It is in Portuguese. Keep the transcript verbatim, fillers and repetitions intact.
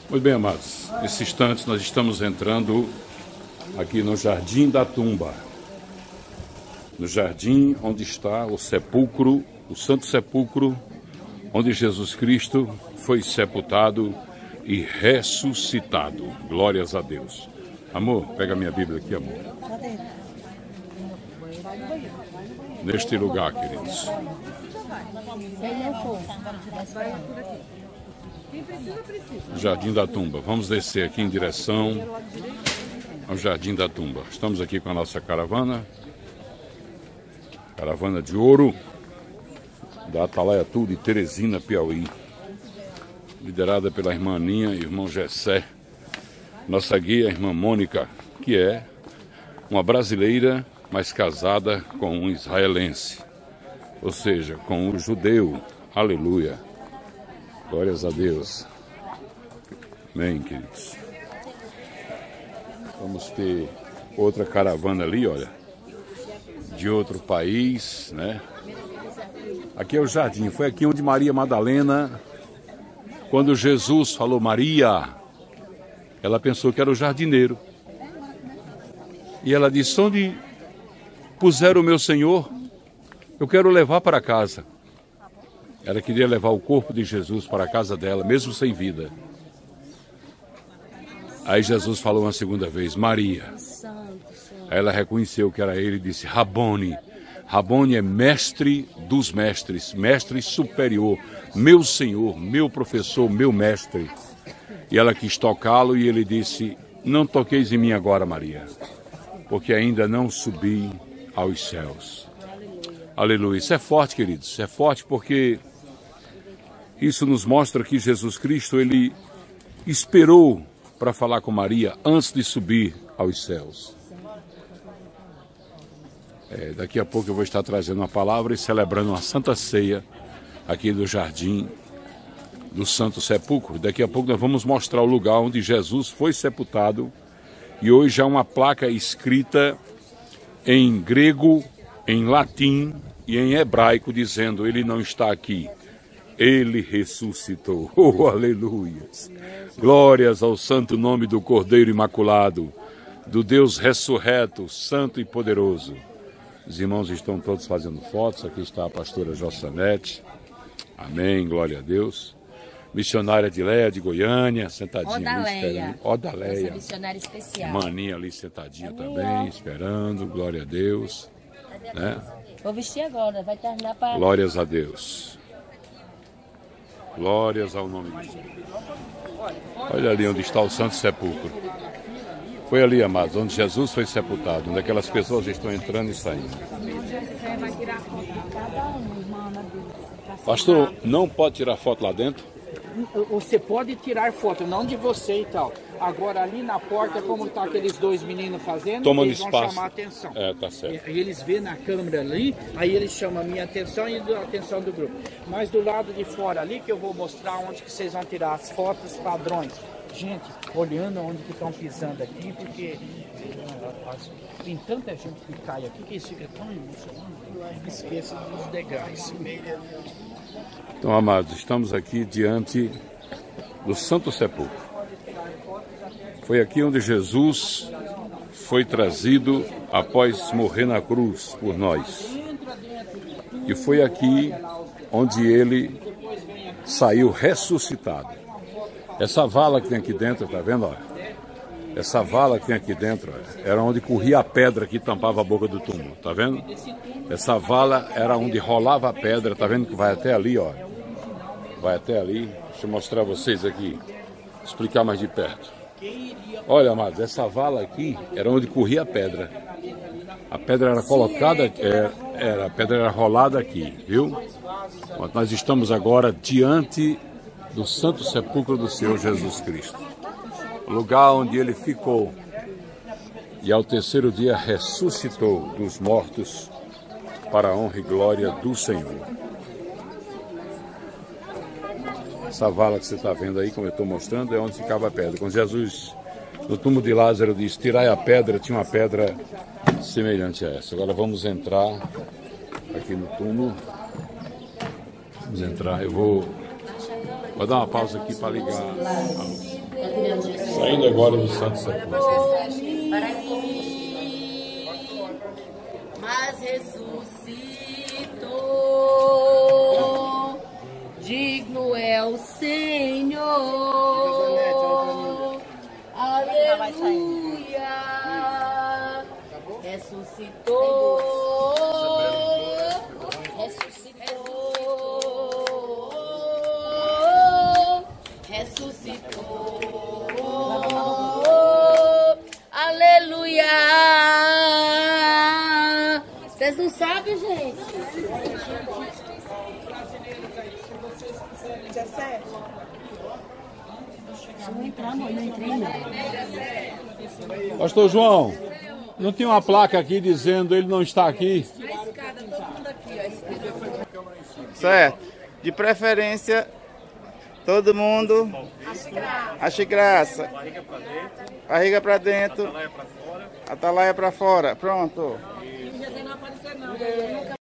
Muito bem, amados. Nesses instantes nós estamos entrando aqui no Jardim da Tumba. No jardim onde está o sepulcro, o Santo Sepulcro, onde Jesus Cristo foi sepultado e ressuscitado. Glórias a Deus. Amor, pega minha Bíblia aqui, amor. Neste lugar, queridos. Jardim da Tumba. Vamos descer aqui em direção ao Jardim da Tumba. Estamos aqui com a nossa caravana. Caravana de ouro da Atalaiatu de Teresina, Piauí. Liderada pela irmã Aninha e irmão Gessé. Nossa guia, a irmã Mônica, que é uma brasileira, mas casada com um israelense. Ou seja, com um judeu. Aleluia. Glórias a Deus. Amém, queridos. Vamos ter outra caravana ali, olha. De outro país, né? Aqui é o jardim. Foi aqui onde Maria Madalena, quando Jesus falou Maria, ela pensou que era o jardineiro. E ela disse: onde puseram o meu Senhor, eu quero levar para casa. Ela queria levar o corpo de Jesus para a casa dela, mesmo sem vida. Aí Jesus falou uma segunda vez, Maria. Aí ela reconheceu que era ele e disse, Rabone. Rabone é mestre dos mestres, mestre superior, meu Senhor, meu professor, meu mestre. E ela quis tocá-lo e ele disse, não toqueis em mim agora, Maria, porque ainda não subi aos céus. Aleluia. Isso é forte, queridos. Isso é forte porque isso nos mostra que Jesus Cristo, ele esperou para falar com Maria antes de subir aos céus. É, daqui a pouco eu vou estar trazendo uma palavra e celebrando uma santa ceia aqui do Jardim do Santo Sepulcro. Daqui a pouco nós vamos mostrar o lugar onde Jesus foi sepultado. E hoje há uma placa escrita em grego, em latim e em hebraico, dizendo, ele não está aqui, ele ressuscitou. Oh, aleluia! Glórias ao santo nome do Cordeiro Imaculado, do Deus ressurreto, santo e poderoso. Os irmãos estão todos fazendo fotos, aqui está a pastora Jossanete. Amém, glória a Deus. Missionária de Leia, de Goiânia, sentadinha ali esperando. Odaleia. Missionária especial. Maninha ali sentadinha também, esperando, glória a Deus. Né? Vou vestir agora, vai terminar para... Glórias a Deus. Glórias ao nome de Jesus. Olha ali onde está o Santo Sepulcro. Foi ali, amados, onde Jesus foi sepultado, onde aquelas pessoas estão entrando e saindo. Pastor, não pode tirar foto lá dentro? Você pode tirar foto, não de você e tal. Agora ali na porta, como tá aqueles dois meninos fazendo, tomando eles vão espaço. chamar a atenção. É, tá certo. E eles vêem na câmera ali, aí eles chamam a minha atenção e a atenção do grupo. Mas do lado de fora ali, que eu vou mostrar onde que vocês vão tirar as fotos padrões. Gente, olhando onde que estão pisando aqui, porque tem tanta gente que cai aqui que isso fica tão emocionante. Esqueça dos degraus. Então, amados, estamos aqui diante do Santo Sepulcro. Foi aqui onde Jesus foi trazido após morrer na cruz por nós. E foi aqui onde ele saiu ressuscitado. Essa vala que tem aqui dentro, tá vendo? Olha? Essa vala que tem aqui dentro, olha, era onde corria a pedra que tampava a boca do túmulo, tá vendo? Essa vala era onde rolava a pedra, tá vendo que vai até ali, ó. Vai até ali. Deixa eu mostrar a vocês aqui, explicar mais de perto. Olha, amados, essa vala aqui era onde corria a pedra. A pedra era colocada, era, era, a pedra era rolada aqui, viu? Nós estamos agora diante do Santo Sepulcro do Senhor Jesus Cristo. O lugar onde ele ficou e ao terceiro dia ressuscitou dos mortos para a honra e glória do Senhor. Essa vala que você está vendo aí, como eu estou mostrando, é onde ficava a pedra. Quando Jesus, no túmulo de Lázaro, disse, tirai a pedra, tinha uma pedra semelhante a essa. Agora vamos entrar aqui no túmulo. Vamos entrar, eu vou Vou dar uma pausa aqui para ligar a luz. Saindo agora do Santo Sepulcro. Mas ressuscitou, digno é o Senhor, aleluia, ressuscitou, ressuscitou, ressuscitou, aleluia. Vocês não sabem, gente? Não entramos, não entrei, não. Pastor João, não tem uma placa aqui dizendo ele não está aqui? Na escada, todo mundo aqui, ó. Certo. De preferência, todo mundo. Ache graça. Barriga pra dentro. Atalaia pra fora. Pronto. Não aparecer, não.